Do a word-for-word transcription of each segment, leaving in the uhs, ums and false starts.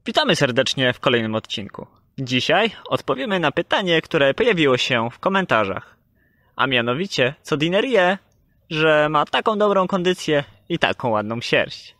Witamy serdecznie w kolejnym odcinku. Dzisiaj odpowiemy na pytanie, które pojawiło się w komentarzach. A mianowicie, co Diner je, że ma taką dobrą kondycję i taką ładną sierść.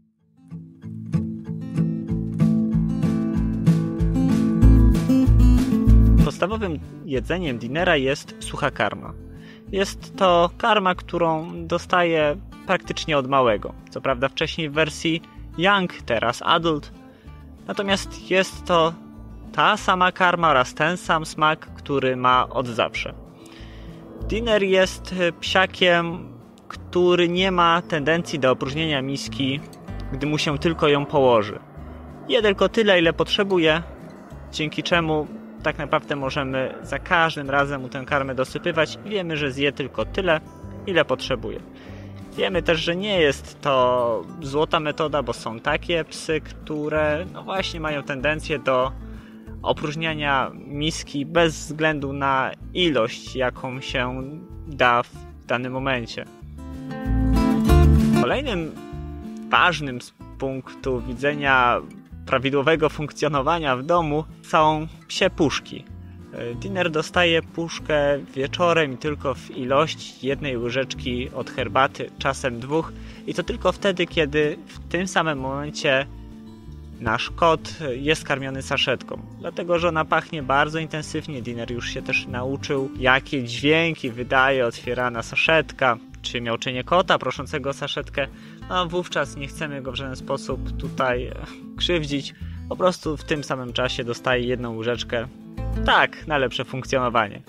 Podstawowym jedzeniem Dinera jest sucha karma. Jest to karma, którą dostaje praktycznie od małego. Co prawda wcześniej w wersji Young, teraz Adult. Natomiast jest to ta sama karma oraz ten sam smak, który ma od zawsze. Diner jest psiakiem, który nie ma tendencji do opróżnienia miski, gdy mu się tylko ją położy. Je tylko tyle, ile potrzebuje, dzięki czemu tak naprawdę możemy za każdym razem mu tę karmę dosypywać i wiemy, że zje tylko tyle, ile potrzebuje. Wiemy też, że nie jest to złota metoda, bo są takie psy, które no właśnie mają tendencję do opróżniania miski bez względu na ilość, jaką się da w danym momencie. Kolejnym ważnym z punktu widzenia prawidłowego funkcjonowania w domu są psie puszki. Diner dostaje puszkę wieczorem i tylko w ilości jednej łyżeczki od herbaty, czasem dwóch, i to tylko wtedy, kiedy w tym samym momencie nasz kot jest karmiony saszetką. Dlatego, że ona pachnie bardzo intensywnie. Diner już się też nauczył, jakie dźwięki wydaje otwierana saszetka, czy miauczenie kota proszącego o saszetkę. No wówczas nie chcemy go w żaden sposób tutaj krzywdzić. Po prostu w tym samym czasie dostaje jedną łyżeczkę. Tak, na lepsze funkcjonowanie.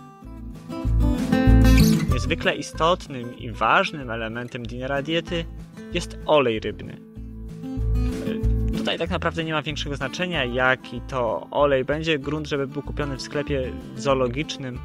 Niezwykle istotnym i ważnym elementem Dinera diety jest olej rybny. Tutaj tak naprawdę nie ma większego znaczenia, jaki to olej będzie. Grunt, żeby był kupiony w sklepie zoologicznym.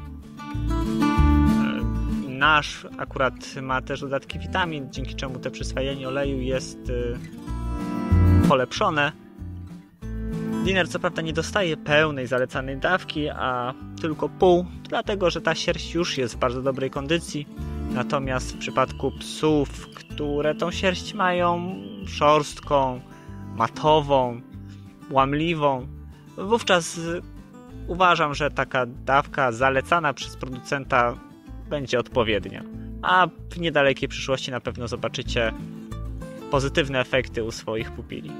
Nasz akurat ma też dodatki witamin, dzięki czemu to przyswajanie oleju jest polepszone. Diner co prawda nie dostaje pełnej zalecanej dawki, a tylko pół, dlatego że ta sierść już jest w bardzo dobrej kondycji. Natomiast w przypadku psów, które tą sierść mają szorstką, matową, łamliwą, wówczas uważam, że taka dawka zalecana przez producenta będzie odpowiednia. A w niedalekiej przyszłości na pewno zobaczycie pozytywne efekty u swoich pupili.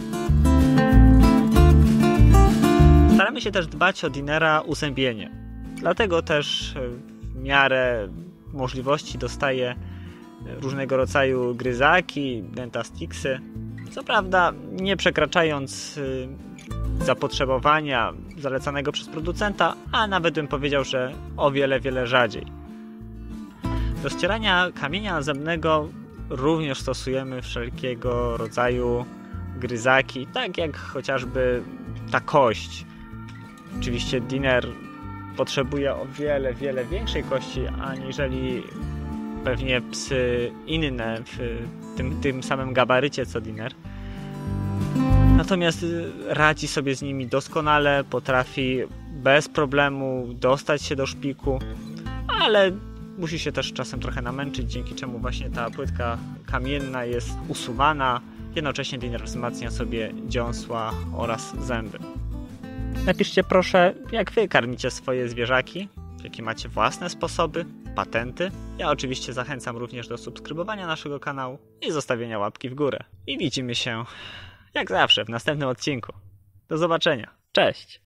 Staramy się też dbać o Dinera uzębienie. Dlatego też w miarę możliwości dostaje różnego rodzaju gryzaki, dentasticksy. Co prawda nie przekraczając zapotrzebowania zalecanego przez producenta, a nawet bym powiedział, że o wiele, wiele rzadziej. Do ścierania kamienia zębnego również stosujemy wszelkiego rodzaju gryzaki, tak jak chociażby ta kość. Oczywiście Diner potrzebuje o wiele, wiele większej kości, aniżeli pewnie psy inne w tym, tym samym gabarycie co Diner. Natomiast radzi sobie z nimi doskonale, potrafi bez problemu dostać się do szpiku, ale musi się też czasem trochę namęczyć, dzięki czemu właśnie ta płytka kamienna jest usuwana. Jednocześnie Diner wzmacnia sobie dziąsła oraz zęby. Napiszcie proszę, jak wy karmicie swoje zwierzaki, jakie macie własne sposoby, patenty. Ja oczywiście zachęcam również do subskrybowania naszego kanału i zostawienia łapki w górę. I widzimy się, jak zawsze, w następnym odcinku. Do zobaczenia. Cześć!